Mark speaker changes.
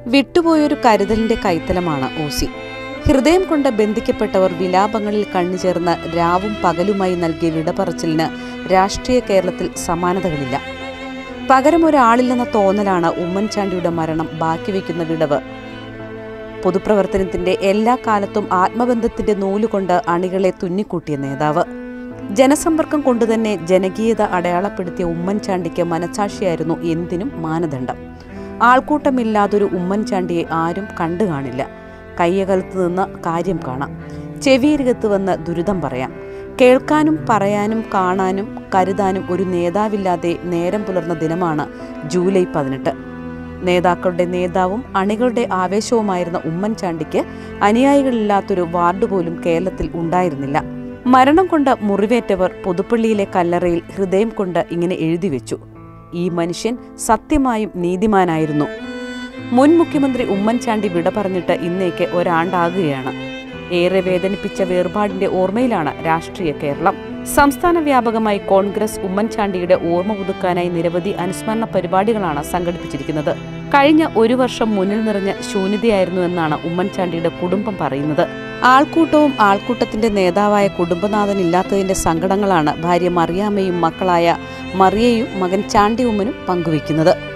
Speaker 1: വിട്ടുപോയൊരു കരുതലിന്റെ കൈത്തലമാണ് Aussie. ഹൃദയം കൊണ്ട് ബന്ധിക്കപ്പെട്ടവർ വിലാപങ്ങളിൽ കണ്ണുചേർന്ന് രാവും പകലുമായി നൽകിയ വിടപറച്ചിലിന് രാഷ്ട്രീയ കേരളത്തിൽ സമാനതകളില്ല. പകരം ഒരാളില്ലെന്ന തോന്നലാണ് ഉമ്മൻചാണ്ടിയുടെ മരണം ബാക്കിവെക്കുന്ന വിടവ്. പൊതുപ്രവർത്തനത്തിന്റെ എല്ലാ കാലത്തും ആത്മബന്ധത്തിന്റെ നൂലുകൊണ്ട് അണികളെ തുന്നിക്കൂട്ടിയ നേതാവ്. ജനസമ്പർക്കം കൊണ്ടുതന്നെ ജനകീയത അടയാളപ്പെടുത്തിയ ഉമ്മൻചാണ്ടിക്ക് മനസാക്ഷിയായിരുന്നു എന്തിനും മാനദണ്ഡം. ആൾക്കൂട്ടമില്ലാതൊരു ഉമ്മൻചാണ്ടിയെ ആരും കണ്ടു കാണില്ല. കയ്യകലത്ത് നിന്ന് കാര്യം കാണാം, ചെവിയരികത്ത് വന്ന് ദുരിതം പറയാം. കേൾക്കാനും പറയാനും കാണാനും കരുതാനും ഒരു നേതാവില്ലാതെ നേരം പുലർന്ന ദിനമാണ് ജൂലൈ 18. നേതാക്കളുടെ നേതാവും അണികളുടെ ആവേശവുമായിരുന്ന ഉമ്മൻചാണ്ടിക്ക് അനുയായികളില്ലാത്തൊരു വാർഡ് പോലും കേരളത്തിൽ ഉണ്ടായിരുന്നില്ല. മരണം കൊണ്ട് മുറിവേറ്റവർ പുതുപ്പള്ളിയിലെ കല്ലറയിൽ ഹൃദയം കൊണ്ട് ഇങ്ങനെ എഴുതിവെച്ചു: ഈ മനുഷ്യൻ സത്യമായും നീതിമാനായിരുന്നു. മുൻ മുഖ്യമന്ത്രി ഉമ്മൻചാണ്ടി വിട പറഞ്ഞിട്ട് ഇന്നേക്ക് ഒരാണ്ടാകുകയാണ്. ഏറെ വേദനിപ്പിച്ച വേർപാടിന്റെ ഓർമ്മയിലാണ് രാഷ്ട്രീയ കേരളം. സംസ്ഥാന വ്യാപകമായി കോൺഗ്രസ് ഉമ്മൻചാണ്ടിയുടെ ഓർമ്മ പുതുക്കാനായി നിരവധി അനുസ്മരണ പരിപാടികളാണ് സംഘടിപ്പിച്ചിരിക്കുന്നത്. കഴിഞ്ഞ ഒരു വർഷം മുന്നിൽ നിറഞ്ഞ ശൂന്യതയായിരുന്നുവെന്നാണ് ഉമ്മൻചാണ്ടിയുടെ കുടുംബം പറയുന്നത്. ആൾക്കൂട്ടവും ആൾക്കൂട്ടത്തിന്റെ നേതാവായ കുടുംബനാഥനില്ലാത്തതിന്റെ സങ്കടങ്ങളാണ് ഭാര്യ മറിയാമ്മയും മക്കളായ മറിയയും മകൻ ചാണ്ടി ഉമ്മനും പങ്കുവയ്ക്കുന്നത്.